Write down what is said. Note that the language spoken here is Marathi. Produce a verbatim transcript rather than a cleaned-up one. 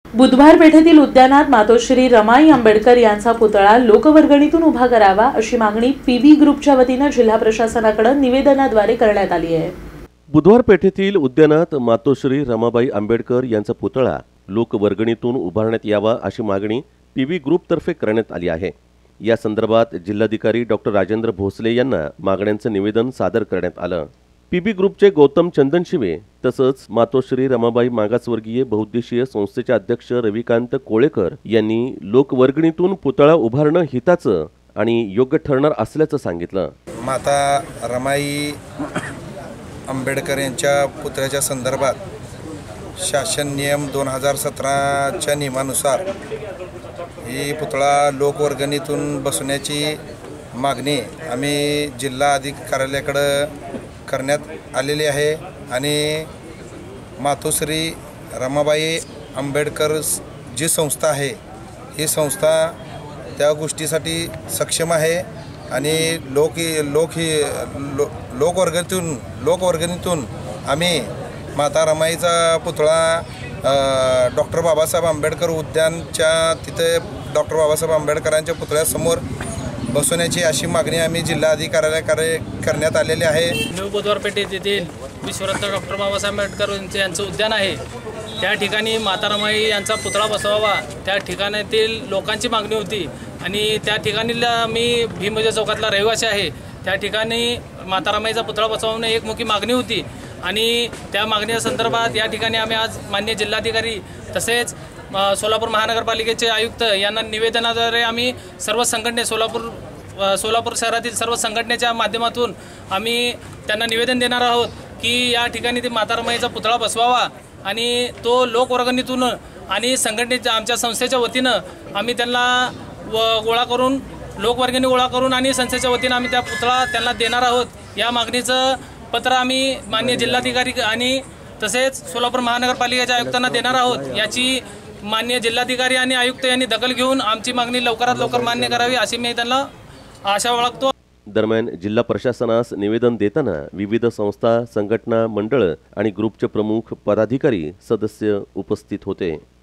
बुधवार पेठेतील उद्यानात मातोश्री रमाई आंबेडकर यांचा पुतळा लोकवर्गणीतून उभा करावा अशी मागणी पीबी ग्रुपच्या वतीने जिल्हा प्रशासनाकडे निवेदनाद्वारे करण्यात आली आहे। बुधवार पेठेतील उद्यानात मातोश्री रमाबाई आंबेडकर यांचा पुतळा लोकवर्गणीतून उभारण्यात यावा अशी मागणी पीबी ग्रुपतर्फे करण्यात आली आहे। या संदर्भात जिल्हाधिकारी डॉक्टर राजेंद्र भोसले यांना मागण्यांचे निवेदन सादर करण्यात आलं। पीबी ग्रुपचे गौतम चंदनशिवे तसंच मातोश्री रमाबाई मागासवर्गीय बहुउद्देशीय संस्थेचे अध्यक्ष रविकांत कोळेकर यांनी लोकवर्गणीतून पुतळा उभारणं हिताचं आणि योग्य ठरणार असल्याचं सांगितलं। माता रमाई आंबेडकर यांच्या पुतळ्याच्या संदर्भात शासन नियम दोन हजार सतराच्या नियमानुसार ही पुतळा लोकवर्गणीतून बसवण्याची मागणी आम्ही जिल्हा अधिकारी कार्यालयाकडे करण्यात आलेली आहे आणि मातोश्री रमाबाई आंबेडकर जी संस्था आहे ही संस्था त्या गोष्टीसाठी सक्षम आहे आणि लोक लोक ही लो लोकवर्गणीतून लोकवर्गणीतून आम्ही माता रमाईचा पुतळा डॉक्टर बाबासाहेब आंबेडकर उद्यानच्या तिथे डॉक्टर बाबासाहेब आंबेडकरांच्या पुतळ्यासमोर बसवण्याची अशी मागणी आम्ही जिल्हा अधिकारी कार्य करण्यात आलेली आहे। न्यू बुधवार पेठ येथील विश्वरत्न डॉक्टर बाबासाहेब आंबेडकर यांचं उद्यान आहे, त्या ठिकाणी माता रमाई यांचा पुतळा बसवावा त्या ठिकाणातील लोकांची मागणी होती आणि त्या ठिकाणी मी भीमजा चौकातला रहिवासी आहे। त्या ठिकाणी माता रमाईचा पुतळा बसवणे एक मुख्य मागणी होती आणि त्या मागणीच्या संदर्भात या ठिकाणी आम्ही आज माननीय जिल्हाधिकारी तसेच सोलापूर महानगरपालिकेचे आयुक्त यांना निवेदनाद्वारे आम्ही सर्व संघटने सोलापूर सोलापूर शहरातील सर्व संघटनेच्या माध्यमातून आम्ही त्यांना निवेदन देणार आहोत की या ठिकाणी ते माता रमाईचा पुतळा बसवावा आणि तो लोकवर्गणीतून आणि संघटनेच्या आमच्या संस्थेच्या वतीनं आम्ही त्यांना व गोळा करून लोकवर्गणी गोळा करून आणि संस्थेच्या वतीनं आम्ही त्या पुतळा त्यांना देणार आहोत। या मागणीचं पत्र आम्ही माननीय जिल्हाधिकारी आणि तसेच सोलापूर महानगरपालिकेच्या आयुक्तांना देणार आहोत। याची माननीय जिल्हाधिकारी आणि आयुक्त यांनी दखल घेऊन आमची मागणी लवकरात लवकर मान्य करावी अशी मी त्यांना आशा बाळगतो। दरम्यान जिल्हा प्रशासनास निवेदन देताना विविध संस्था, संघटना, मंडळ आणि ग्रुपचे प्रमुख पदाधिकारी सदस्य उपस्थित होते।